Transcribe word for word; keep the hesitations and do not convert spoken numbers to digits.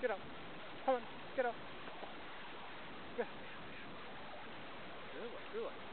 Get up. Come on, get up. Good. Good one, good one.